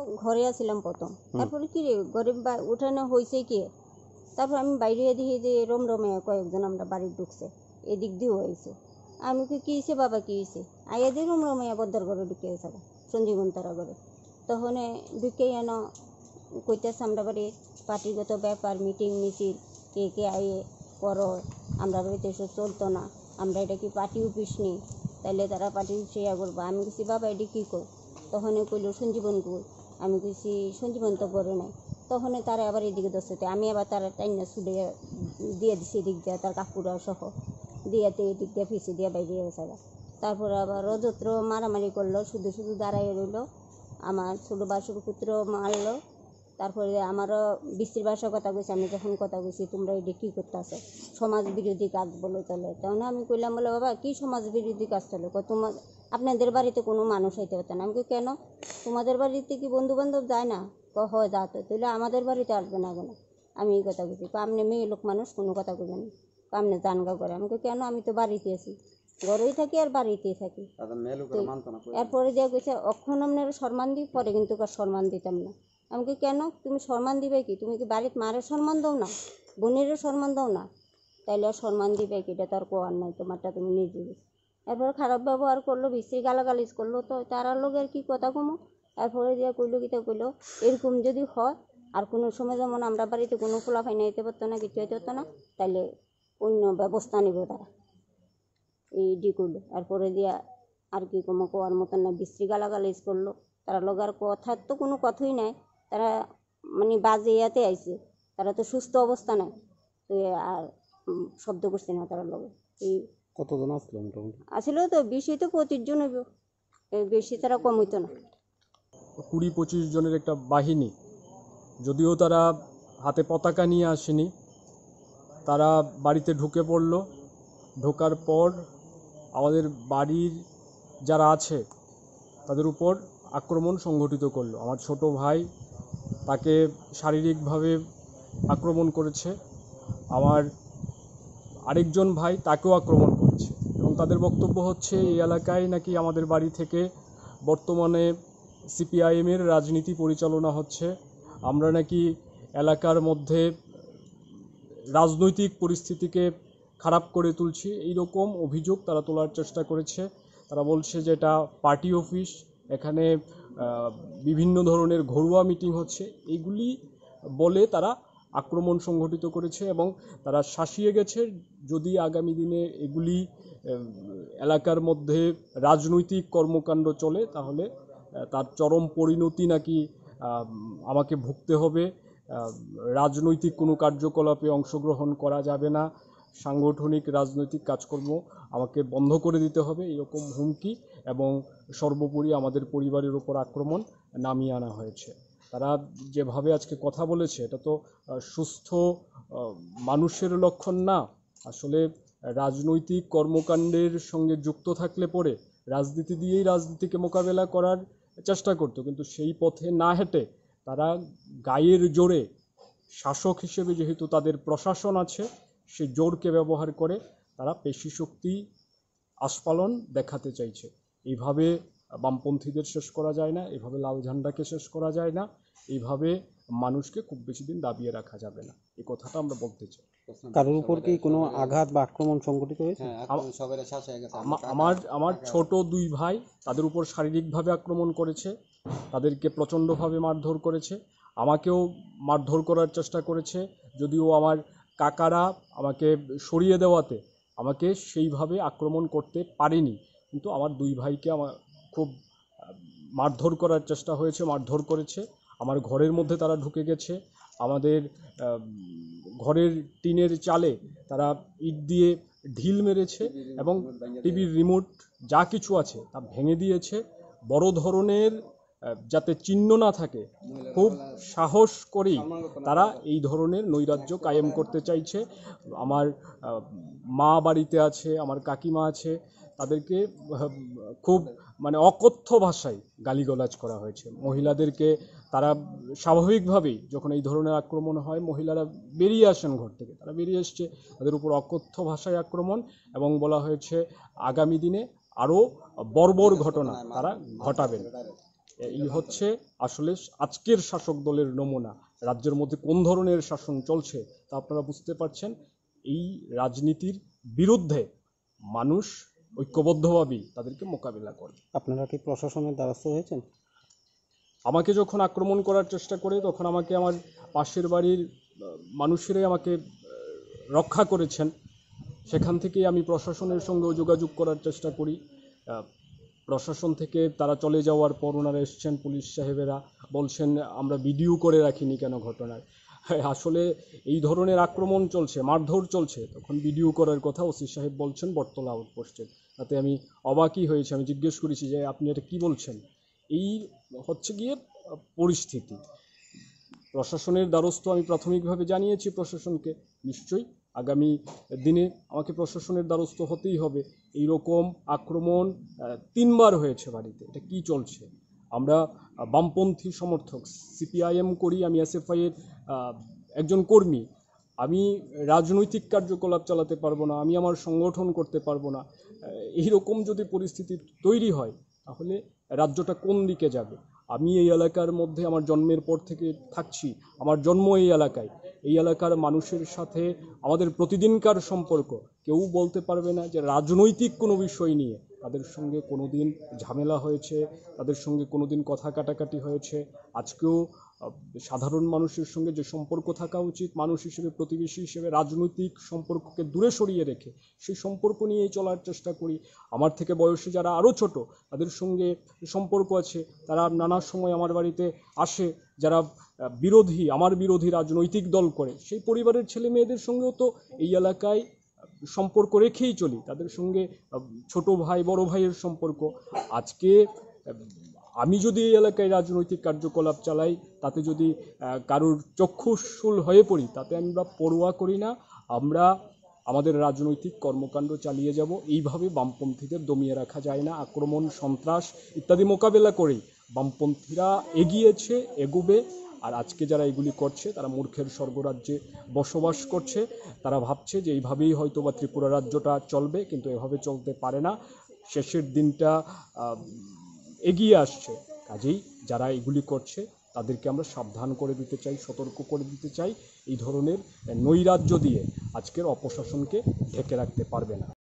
ঘরে আসছিলাম প্রথম, তারপরে কি রে ঘরে উঠানো হয়েছে কি, তারপর আমি বাইরে দেখি যে রমরমে কয়েকজন আমরা বাড়ি ঢুকছে, এদিক দিয়েও হয়েছে। আমি কি হয়েছে বাবা, কি হয়েছে? আইয়া দিয়ে রমরমে বদ্দার ঘরে ঢুকে গেছে সঞ্জীবন তারা ঘরে। তখন ঢুকে এন কইতেছে আমরা বাড়ি পার্টিগত ব্যাপার, মিটিং মিছিল, কে কে আইয়ে করো, আমরা বাড়িতে এসব চলতো না, আমরা এটা কি পার্টি অফিস নেই, তাইলে তারা পার্টি অফিসে ইয়া করবো। আমি কিছু বাবা এটি কী কর, তখন কইল সঞ্জীবন কই, আমি কিছু সঞ্জীবন তো করে নাই। তখন তারা আবার এদিকে দোষতে, আমি আবার তারা টাইনা ছুটে দিয়ে দিছি এদিক দিয়ে, তার কাকুরা সহ দিয়াতে এদিক দিয়ে ফিসে দিয়ে বাইরে গেছে। তারপরে আবার অযত্র মারামারি করলো, শুধু শুধু দাঁড়াইয়ে রইল, আমার ছোটো বাসুর পুত্র মারলো। তারপরে আমারও বৃষ্টির বাসার কথা কইছি, আমি যখন কথা কইছি তোমরা এটা কী করতে আসো, সমাজ বিরোধী কাজ বলে চলে। তখন আমি কইলাম বলে বাবা কী সমাজ বিরোধী কাজ চলে, তোমার আপনাদের বাড়িতে কোনো মানুষ আইতে পারত না। আমি কেন, তোমাদের বাড়িতে কি বন্ধু বান্ধব যায় না? হয় যাতো, তাহলে আমাদের বাড়িতে আসবে না কেন? আমি এই কথা বলছি, আপনি মেয়ে লোক মানুষ কোনো কথা কইবেন না, আপনি জানগা করে। আমাকে কেন, আমি তো বাড়িতে আছি, ঘরেই থাকি আর বাড়িতেই থাকি। এরপরে দিয়ে গেছে অক্ষণ আপনার সম্মান দিই, পরে কিন্তু সম্মান দিতাম না। আমাকে কেন, তুমি সম্মান দিবে কি, তুমি কি বাড়িতে মারের সম্মান দাও না, বোনেরও সম্মান দাও না, তাইলে আর সম্মান দিবে কি, এটা তার কোয়ার নাই, তোমারটা তুমি নিজে। এরপরে খারাপ ব্যবহার করলো, বিশ্রী গালাগালিজ করলো, তো তারা লোকের কি কথা কমো। এরপরে দিয়ে কইলো কিতা কইলো, এরকম যদি হয় আর কোনো সময় যেমন আমরা বাড়িতে কোনো ফোলাফাই নিতে পারতো না, কিছু হইতে হতো না, তাইলে অন্য ব্যবস্থা নিব তারা, এই ডি করলো। এরপরে দিয়া আর কি কমো, কোয়ার মতন না, বিশ্রী গালাগালিজ করলো। তারা লোকের কথার তো কোনো কথাই নাই, তারা মানে বাজে ইয়াতে আইছে, তারা তো সুস্থ অবস্থা নাই, তো আর শব্দ করছে না তারা লোক। এই কতজন আসলো মোটামুটি? আসলে তো বেশি তো 25 জন হইব, বেশি তারা কম হইতো না। 20-25 জনের একটা বাহিনী, যদিও তারা হাতে পতাকা নিয়ে আসেনি, তারা বাড়িতে ঢুকে পড়লো। ঢোকার পর আমাদের বাড়ির যারা আছে তাদের উপর আক্রমণ সংঘটিত করলো। আমার ছোট ভাই, তাকে শারীরিকভাবে আক্রমণ করেছে। আমার আরেকজন ভাই, তাকেও আক্রমণ করেছে। এবং তাদের বক্তব্য হচ্ছে এই এলাকায় নাকি আমাদের বাড়ি থেকে বর্তমানে সিপিআইএমের রাজনীতি পরিচালনা হচ্ছে, আমরা নাকি এলাকার মধ্যে রাজনৈতিক পরিস্থিতিকে খারাপ করে তুলছি, এইরকম অভিযোগ তারা তোলার চেষ্টা করেছে। তারা বলছে যে এটা পার্টি অফিস, এখানে বিভিন্ন ধরনের ঘরোয়া মিটিং হচ্ছে, এইগুলি বলে তারা আক্রমণ সংঘটিত করেছে। এবং তারা শাসিয়ে গেছে যদি আগামী দিনে এগুলি এলাকার মধ্যে রাজনৈতিক কর্মকাণ্ড চলে, তাহলে তার চরম পরিণতি নাকি আমাকে ভুগতে হবে। রাজনৈতিক কোনো কার্যকলাপে অংশগ্রহণ করা যাবে না, সাংগঠনিক রাজনৈতিক কাজকর্ম আমাকে বন্ধ করে দিতে হবে, এরকম হুমকি। এবং সর্বোপরি আমাদের পরিবারের উপর আক্রমণ নামিয়ে আনা হয়েছে। তারা যেভাবে আজকে কথা বলেছে, এটা তো সুস্থ মানুষের লক্ষণ না। আসলে রাজনৈতিক কর্মকাণ্ডের সঙ্গে যুক্ত থাকলে পরে রাজনীতি দিয়েই রাজনীতিকে মোকাবেলা করার চেষ্টা করতো, কিন্তু সেই পথে না হেঁটে তারা গায়ের জোরে, শাসক হিসেবে যেহেতু তাদের প্রশাসন আছে, সে জোরকে ব্যবহার করে তারা পেশি শক্তি আস্ফালন দেখাতে চাইছে। এইভাবে বামপন্থীদের শেষ করা যায় না, এভাবে লাল ঝান্ডাকে শেষ করা যায় না, এইভাবে মানুষকে খুব বেশি দিন দাবিয়ে রাখা যাবে না, এই কথাটা আমরা বলতে চাই। কারোর উপর কি কোনো আঘাত বা আক্রমণ সংঘটিত হয়েছে? আমার ছোট 2 ভাই, তাদের উপর শারীরিকভাবে আক্রমণ করেছে, তাদেরকে প্রচণ্ডভাবে মারধর করেছে, আমাকেও মারধর করার চেষ্টা করেছে। যদিও আমার কাকারা আমাকে সরিয়ে দেওয়াতে আমাকে সেইভাবে আক্রমণ করতে পারেনি, কিন্তু আমার 2 ভাইকে আমার খুব মারধর করার চেষ্টা হয়েছে, মারধর করেছে। আমার ঘরের মধ্যে তারা ঢুকে গেছে, আমাদের ঘরের টিনের চালে তারা ইট দিয়ে ঢিল মেরেছে এবং টিভির রিমোট যা কিছু আছে তা ভেঙে দিয়েছে। বড় ধরনের যাতে চিহ্ন না থাকে, খুব সাহস করেই তারা এই ধরনের নৈরাজ্য কায়েম করতে চাইছে। আমার মা বাড়িতে আছে, আমার কাকিমা আছে, তাদেরকে খুব মানে অকথ্য ভাষায় গালিগালাজ করা হয়েছে। মহিলাদেরকে তারা স্বাভাবিকভাবেই যখন এই ধরনের আক্রমণ হয়, মহিলারা বেরিয়ে আসেন ঘর থেকে, তারা বেরিয়ে এসছে, তাদের উপর অকথ্য ভাষায় আক্রমণ, এবং বলা হয়েছে আগামী দিনে আরও বর্বর ঘটনা তারা ঘটাবেন। এই হচ্ছে আসলে আজকের শাসক দলের নমুনা। রাজ্যের মধ্যে কোন ধরনের শাসন চলছে তা আপনারা বুঝতে পারছেন। এই রাজনীতির বিরুদ্ধে মানুষ ঐক্যবদ্ধভাবেই তাদেরকে মোকাবিলা করে। আপনারা কি প্রশাসনের দ্বারস্থ হয়েছেন? আমাকে যখন আক্রমণ করার চেষ্টা করে তখন আমাকে আমার পাশের বাড়ির মানুষেরাই আমাকে রক্ষা করেছেন। সেখান থেকেই আমি প্রশাসনের সঙ্গেও যোগাযোগ করার চেষ্টা করি। প্রশাসন থেকে তারা চলে যাওয়ার পর ওনারা এসছেন, পুলিশ সাহেবেরা বলছেন আমরা ভিডিও করে রাখিনি কেন ঘটনার। আসলে এই ধরনের আক্রমণ চলছে, মারধর চলছে, তখন ভিডিও করার কথা ওসি সাহেব বলছেন বটতলা আউটপোস্টের। তাতে আমি অবাকই হয়েছি। আমি জিজ্ঞেস করেছি যে আপনি এটা কি বলছেন। এই হচ্ছে গিয়ে পরিস্থিতি। প্রশাসনের দ্বারস্থ আমি প্রাথমিকভাবে জানিয়েছি প্রশাসনকে, নিশ্চয়ই আগামী দিনে আমাকে প্রশাসনের দ্বারস্থ হতেই হবে। এই রকম আক্রমণ 3 বার হয়েছে বাড়িতে। এটা কি চলছে? আমরা বামপন্থী সমর্থক, সিপিআইএম করি, আমি এসএফআই এর একজন কর্মী। আমি রাজনৈতিক কার্যকলাপ চালাতে পারবো না, আমি আমার সংগঠন করতে পারবো না। এইরকম যদি পরিস্থিতি তৈরি হয় তাহলে রাজ্যটা কোন দিকে যাবে? আমি এই এলাকার মধ্যে আমার জন্মের পর থেকে থাকছি, আমার জন্ম এই এলাকায়। এই এলাকার মানুষের সাথে আমাদের প্রতিদিনকার সম্পর্ক। কেউ বলতে পারবে না যে রাজনৈতিক কোনো বিষয় নিয়ে তাদের সঙ্গে কোনো দিন ঝামেলা হয়েছে, তাদের সঙ্গে কোনো দিন কথা কাটাকাটি হয়েছে। আজকেও সাধারণ মানুষের সঙ্গে যে সম্পর্ক থাকা উচিত মানুষ হিসেবে, প্রতিবেশী হিসেবে, রাজনৈতিক সম্পর্ককে দূরে সরিয়ে রেখে সেই সম্পর্ক নিয়েই চলার চেষ্টা করি। আমার থেকে বয়সে যারা আরও ছোট তাদের সঙ্গে সম্পর্ক আছে, তারা নানা সময় আমার বাড়িতে আসে। যারা আমার বিরোধী রাজনৈতিক দল করে সেই পরিবারের ছেলে মেয়েদের সঙ্গেও তো এই এলাকায় সম্পর্ক রেখেই চলি, তাদের সঙ্গে ছোট ভাই বড় ভাইয়ের সম্পর্ক। আজকে আমি যদি এই এলাকায় রাজনৈতিক কার্যকলাপ চালাই, তাতে যদি কারোর চক্ষুশূল হয়ে পড়ি, তাতে আমরা পরোয়া করি না। আমরা আমাদের রাজনৈতিক কর্মকাণ্ড চালিয়ে যাব। এইভাবে বামপন্থীদের দমিয়ে রাখা যায় না। আক্রমণ, সন্ত্রাস ইত্যাদি মোকাবেলা করেই বামপন্থীরা এগিয়েছে, এগোবে। আর আজকে যারা এগুলি করছে তারা মূর্খের স্বর্গরাজ্যে বসবাস করছে। তারা ভাবছে যে এইভাবেই হয়তো বা ত্রিপুরা রাজ্যটা চলবে, কিন্তু এভাবে চলতে পারে না। শেষের দিনটা এগিয়ে আসছে। কাজেই যারা এগুলি করছে তাদেরকে আমরা সাবধান করে দিতে চাই, সতর্ক করে দিতে চাই। এই ধরনের নৈরাজ্য দিয়ে আজকের অপশাসনকে ঢেকে রাখতে পারবে না।